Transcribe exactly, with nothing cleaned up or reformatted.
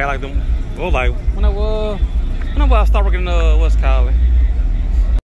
like them. Well, like when I was when I, I started working in uh, what's it called?